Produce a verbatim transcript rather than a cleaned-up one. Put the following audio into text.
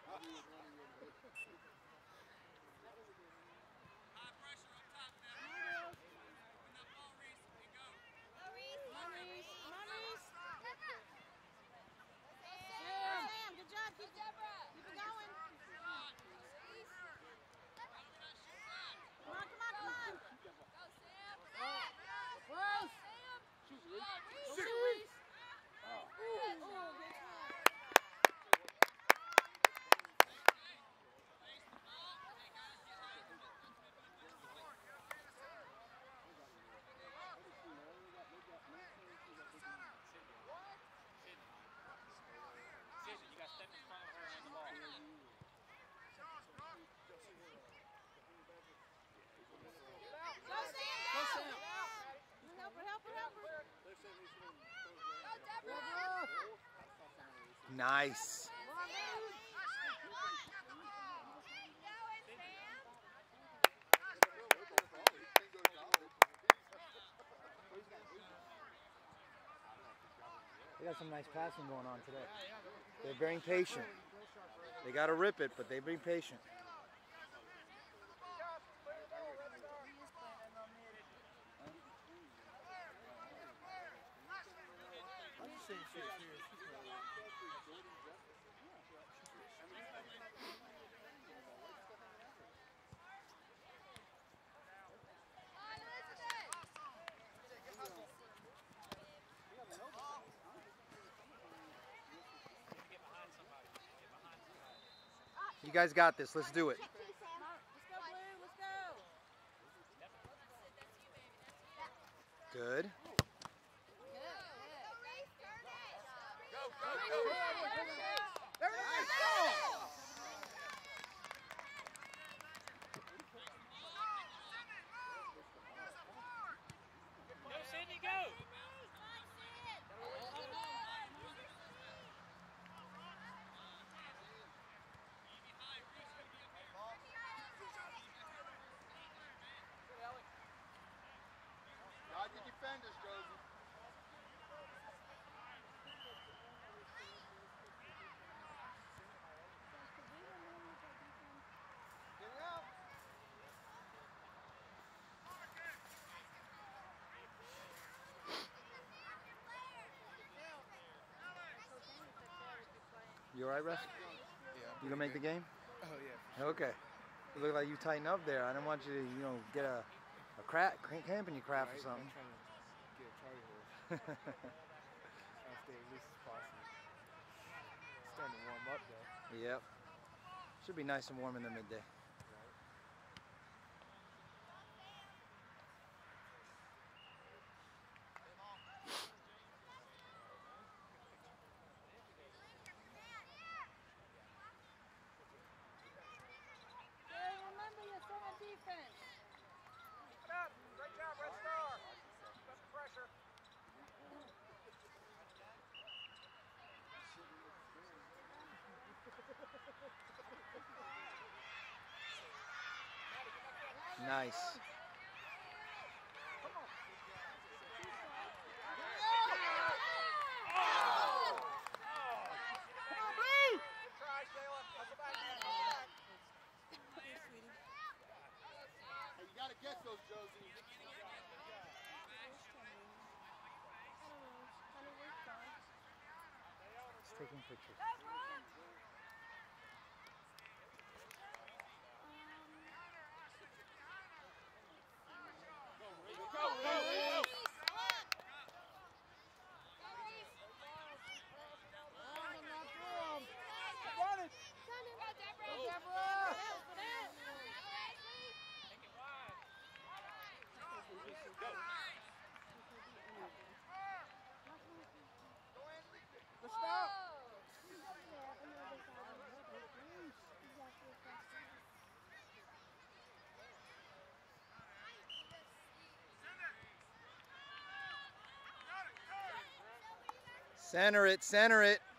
Nice. They got some nice passing going on today. They're very patient. They got to rip it, but they're being patient. You guys got this. Let's do it. Let's go, Blue. Let's go. Good. Go, go, go. There we go. Go, Sydney, go. Guard your defenders, Josie. Get it out. You all right, Russ? Yeah. You gonna make the game? Oh yeah. Okay. You look like you tighten up there. I didn't want you to, you know, get a a crack, camping your crap or Right, something. I'm trying to get a charge horse. Trying to stay as loose as possible. It's starting to warm up though. Yep. Should be nice and warm in the midday. Nice. Hey, you gotta get those, Josie. Just taking pictures. Let's stop. Center it, center it.